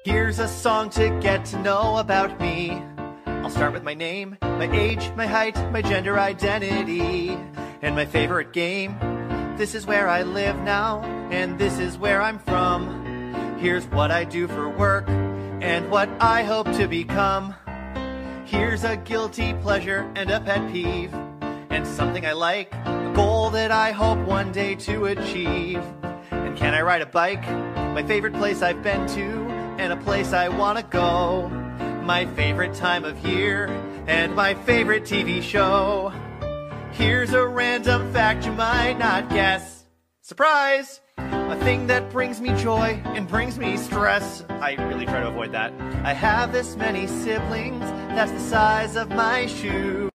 Here's a song to get to know about me. I'll start with my name, my age, my height, my gender identity, and my favorite game. This is where I live now, and this is where I'm from. Here's what I do for work, and what I hope to become. Here's a guilty pleasure and a pet peeve, and something I like, a goal that I hope one day to achieve. And can I ride a bike? My favorite place I've been to, and a place I wanna go. My favorite time of year, and my favorite TV show. Here's a random fact you might not guess. Surprise! A thing that brings me joy and brings me stress. I really try to avoid that. I have this many siblings, that's the size of my shoe.